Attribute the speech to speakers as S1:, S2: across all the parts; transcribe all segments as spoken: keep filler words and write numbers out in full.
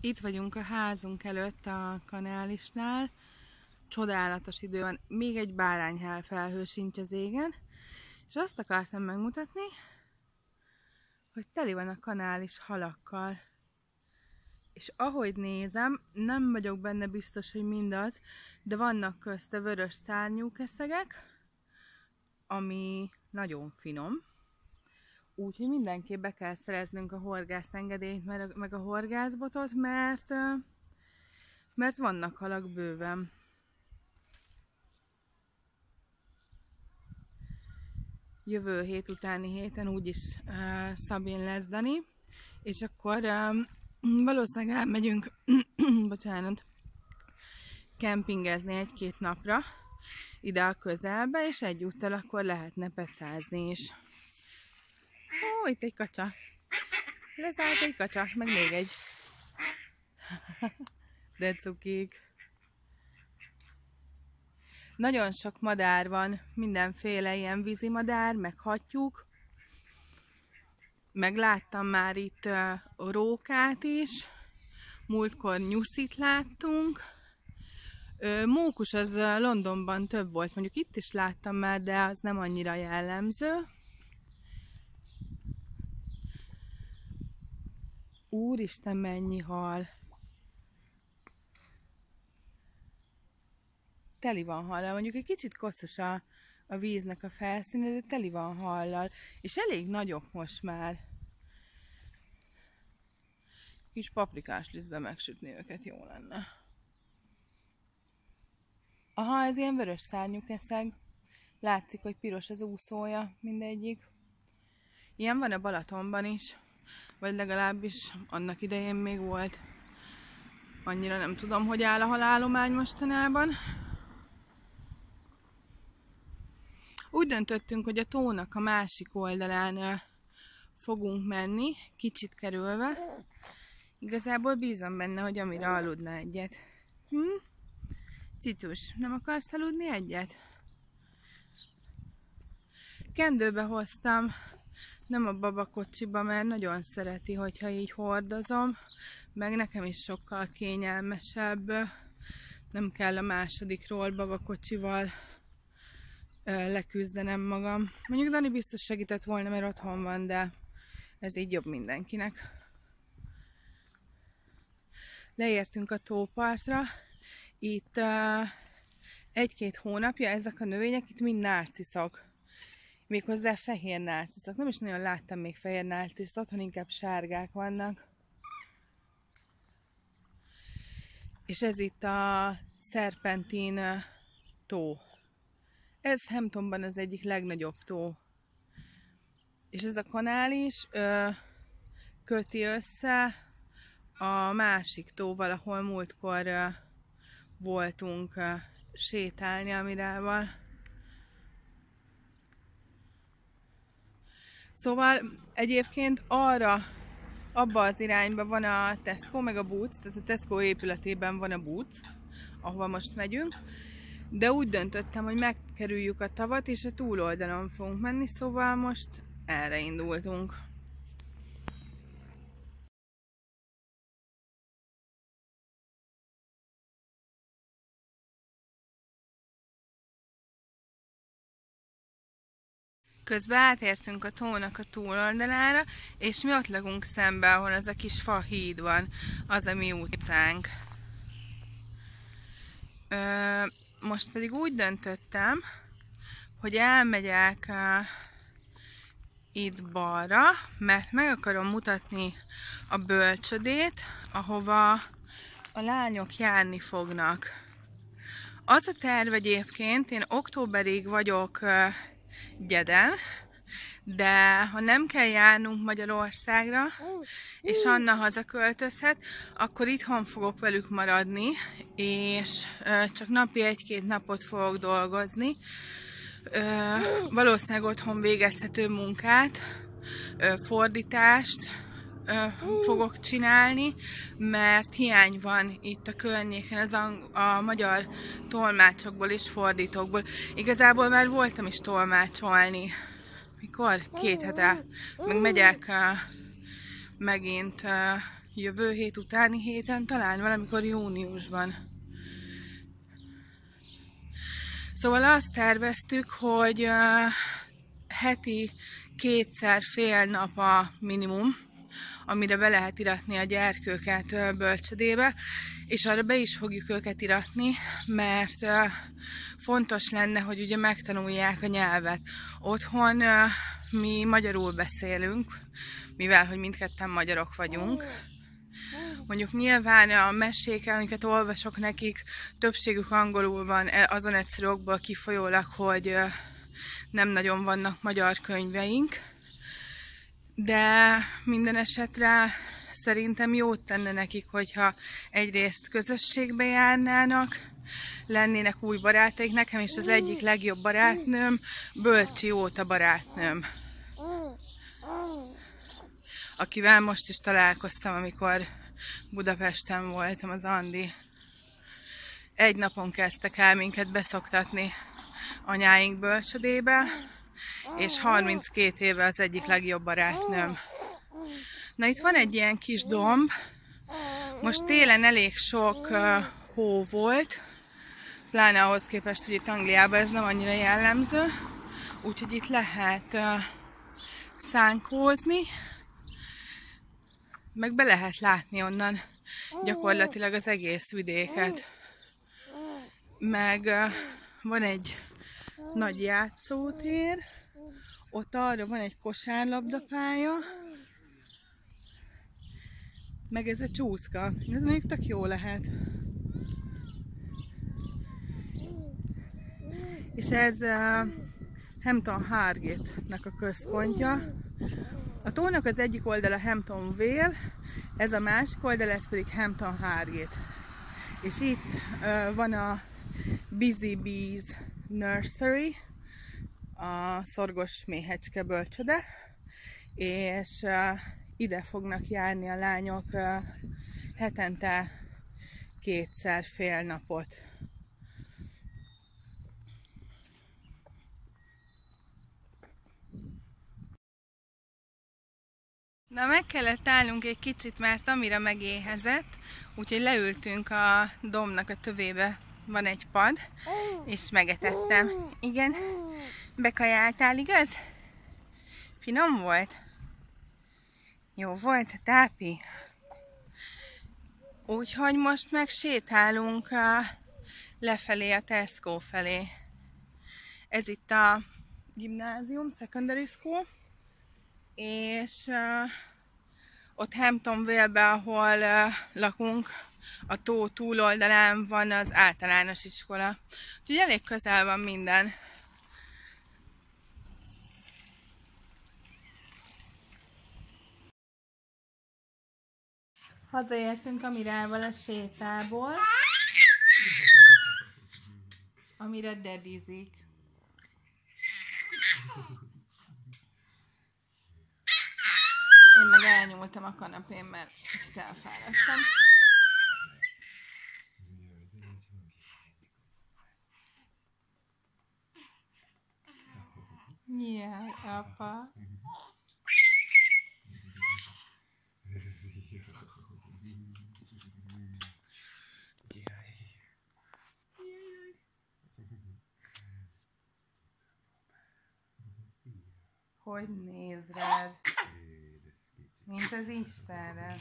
S1: Itt vagyunk a házunk előtt a kanálisnál. Csodálatos idő van, még egy bárányhál felhő sincs az égen. És azt akartam megmutatni, hogy teli van a kanális halakkal. És ahogy nézem, nem vagyok benne biztos, hogy mindaz, de vannak közte vörös szárnyúkeszegek, ami nagyon finom. Úgyhogy mindenképp be kell szereznünk a horgászengedélyt, meg a horgászbotot, mert, mert vannak halak bőven. Jövő hét utáni héten úgyis uh, Szabin lesz Dani, és akkor uh, valószínűleg elmegyünk bocsánat, kempingezni egy-két napra ide a közelbe, és egyúttal akkor lehetne pecázni is. Ó, itt egy kacsa. Lezárt egy kacsa, meg még egy. De cukik. Nagyon sok madár van, mindenféle ilyen vízimadár, meg hattyúk. Meg láttam már itt uh, rókát is. Múltkor nyuszit láttunk. Uh, mókus az uh, Londonban több volt, mondjuk itt is láttam már, de az nem annyira jellemző. Úristen, mennyi hal! Teli van hallal, mondjuk egy kicsit koszos a, a víznek a felszíne, de teli van hallal, és elég nagyok most már. Kis paprikás lisztbe megsütni őket jó lenne. Aha, ez ilyen vörös szárnyúkeszeg. Látszik, hogy piros az úszója mindegyik. Ilyen van a Balatonban is. Vagy legalábbis annak idején még volt. Annyira nem tudom, hogy áll a halállomány mostanában. Úgy döntöttünk, hogy a tónak a másik oldalán fogunk menni, kicsit kerülve. Igazából bízom benne, hogy amire aludna egyet. Hm? Titus, nem akarsz aludni egyet? Kendőbe hoztam. Nem a babakocsiba, mert nagyon szereti, hogyha így hordozom. Meg nekem is sokkal kényelmesebb. Nem kell a másodikról babakocsival leküzdenem magam. Mondjuk Dani biztos segített volna, mert otthon van, de ez így jobb mindenkinek. Leértünk a tópartra. Itt uh, egy-két hónapja ezek a növények itt mind nárciszok. Méghozzá fehér nárciszok. Nem is nagyon láttam még fehér nárciszt, otthon inkább sárgák vannak. És ez itt a Serpentine tó. Ez Hamptonban az egyik legnagyobb tó. És ez a kanál is ö, köti össze a másik tóval, ahol múltkor ö, voltunk ö, sétálni Amirával. Szóval egyébként arra, abba az irányba van a Tesco, meg a Boots, tehát a Tesco épületében van a Boots, ahova most megyünk, de úgy döntöttem, hogy megkerüljük a tavat, és a túloldalon fogunk menni, szóval most erre indultunk. Közben átértünk a tónak a túloldalára, és mi ott lakunk szembe, ahol az a kis fa híd van, az a mi utcánk. Ö, most pedig úgy döntöttem, hogy elmegyek uh, itt balra, mert meg akarom mutatni a bölcsödét, ahova a lányok járni fognak. Az a terv egyébként, én októberig vagyok uh, Gyeden, de ha nem kell járnunk Magyarországra, és Anna hazaköltözhet, akkor itthon fogok velük maradni, és ö, csak napi egy-két napot fogok dolgozni. Ö, valószínűleg otthon végezhető munkát, ö, fordítást ö, fogok csinálni, mert hiány van itt a környéken az a, a magyar tolmácsokból és fordítókból. Igazából már voltam is tolmácsolni. Mikor? Két hete. Meg megyek uh, megint uh, jövő hét utáni héten, talán valamikor júniusban. Szóval azt terveztük, hogy uh, heti kétszer fél nap a minimum, amire be lehet iratni a gyerkőket uh, bölcsödébe, és arra be is fogjuk őket iratni, mert uh, fontos lenne, hogy ugye megtanulják a nyelvet. Otthon uh, mi magyarul beszélünk, mivel hogy mindketten magyarok vagyunk. Mondjuk nyilván a mesék, amiket olvasok nekik, többségük angolul van, azon egyszerű okból kifolyólag, hogy nem nagyon vannak magyar könyveink. De minden esetre szerintem jót tenne nekik, hogyha egyrészt közösségbe járnának, lennének új barátaik. Nekem is az egyik legjobb barátnőm, Bölcsi Óta barátnőm, akivel most is találkoztam, amikor Budapesten voltam, az Andi. Egy napon kezdtek el minket beszoktatni anyáink bölcsödébe, és harminckét éve az egyik legjobb barátnőm. Na, itt van egy ilyen kis domb. Most télen elég sok uh, hó volt, pláne ahhoz képest, hogy itt Angliában ez nem annyira jellemző, úgyhogy itt lehet uh, szánkózni, meg be lehet látni onnan gyakorlatilag az egész vidéket. Meg uh, van egy nagy játszótér, ott arra van egy kosárlabdapálya, meg ez a csúszka. Ez még tök jó lehet. És ez uh, Hampton Hargate-nek a központja. A tónak az egyik oldala Hampton Vale, ez a másik oldala, ez pedig Hampton Hargate. És itt uh, van a Busy Bees Nursery, a szorgos méhecske bölcsöde, és uh, ide fognak járni a lányok uh, hetente kétszer fél napot. Na, meg kellett állnunk egy kicsit, mert Amira megéhezett, úgyhogy leültünk a dombnak a tövébe, van egy pad, és megetettem. Igen, bekajáltál, igaz? Finom volt? Jó volt a tápi? Úgyhogy most meg sétálunk uh, lefelé a Tesco felé. Ez itt a gimnázium, secondary school, és uh, ott Hampton Vale-ben, ahol uh, lakunk, a tó túloldalán van az általános iskola. Úgyhogy elég közel van minden. Hazaértünk Amirával a sétából. Amira dedizik. Én meg elnyúltam a kanapén, mert kicsit elfáradtam. Jaj, apa. Hogy néz rád? Mint az Istenre.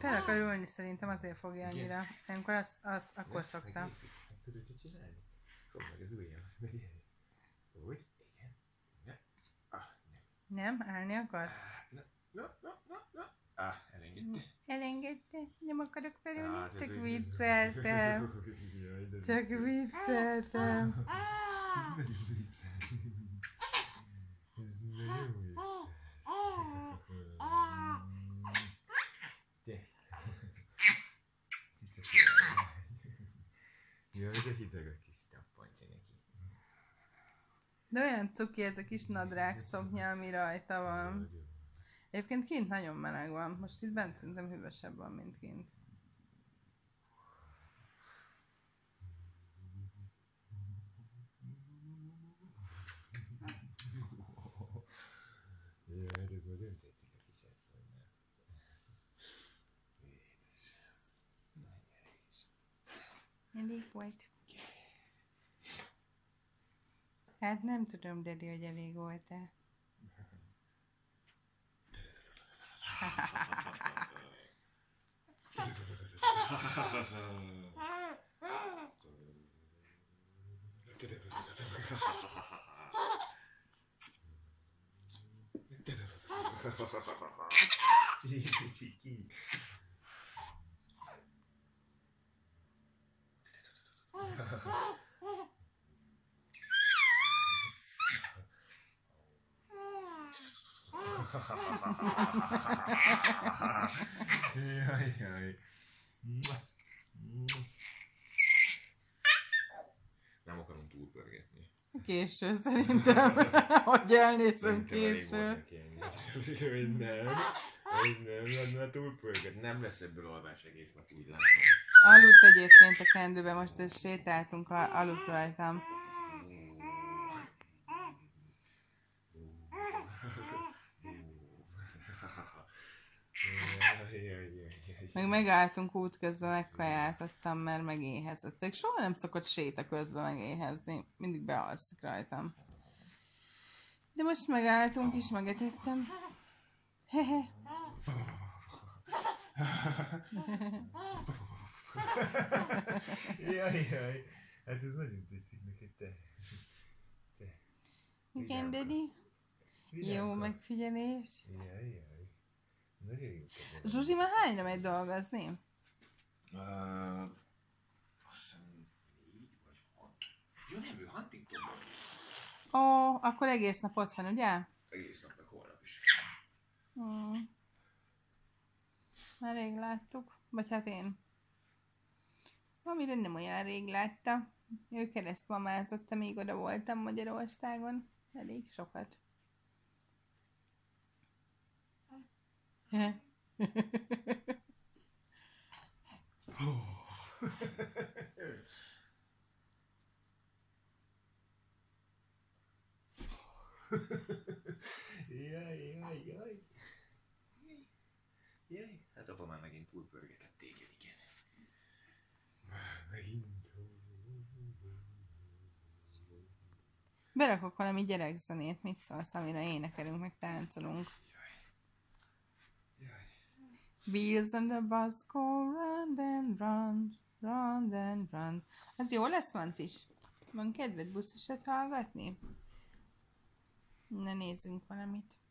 S1: fel akar ülni, szerintem azért fogja annyira. Amikor az, az akkor szoktam.
S2: Tudod, mit csinálni? Fogd meg az ujjam. Úgy? Igen. Ne. Ah, nem.
S1: Nem? Állni akar?
S2: Na, na, na, na, na. Ah, elengedte.
S1: Elengedte? Nem akarok felülni?
S2: Hát, ez
S1: Csak
S2: úgy-
S1: vicceltem.
S2: Jaj, de
S1: Csak
S2: vicces.
S1: vicceltem.
S2: Ez nagyon vicces. Ez nagyon vicces. Gyere. Jaj, de hideg a kis tappancsa neki.
S1: De olyan cuki ez a kis nadrág szoknya, ami rajta van. Egyébként kint nagyon meleg van. Most itt bent szerintem hűvösebb van, mint kint.
S2: Jaj, ez nagyon tetszik a kis asszonynak. Édesem. Nagyon erős.
S1: Elég volt. Hát nem tudom, Dedi, hogy elég volt-e.
S2: Csiki. Jaj, jaj. Nem akarom túlpörgetni.
S1: Késő szerintem, hogy elnézem
S2: Szerintem elég volt
S1: késő.
S2: neki ennyi. Hogy nem, hogy nem lenne túlpörget. Nem lesz ebből alvás egész nap, úgy látom.
S1: Aludt egyébként a kendőbe, most is sétáltunk, a- aludt rajtam. Meg megálltunk útközben, megkajáltattam, mert megéhezett. Pedig soha nem szokott séta közben megéhezni. Mindig bealszik rajtam. De most megálltunk és megetettem. Hehe.
S2: Jaj, jaj. Hát ez nagyon tetszik neked, te. Te.
S1: Igen, Dedi. Jó
S2: Vigyázzon.
S1: megfigyelés.
S2: Jaj, jaj. Nagyon jó.
S1: Zsuzsi már hányra megy dolgozni?
S2: Uh, azt hiszem négy vagy hat. Jó, nem, ő Huntingtonban.
S1: Ó, akkor egész nap ott van, ugye?
S2: Egész nap meg holnap is.
S1: Hmm. Már rég láttuk. Vagy hát én. Amire nem olyan rég látta. Ő keresztmamázott, amíg oda voltam Magyarországon. Elég sokat.
S2: Jaj, jaj, jaj. Jaj, hát apa már megint túlpörgetett téged, igen. Már megint.
S1: Berakok valami gyerekzenét, mit szólsz, amire énekelünk, meg táncolunk.
S2: Jaj.
S1: Wheels on the bus go round and round, round and round. Az jó lesz, Mancis? Van kedved buszosat hallgatni? Na nézzünk valamit.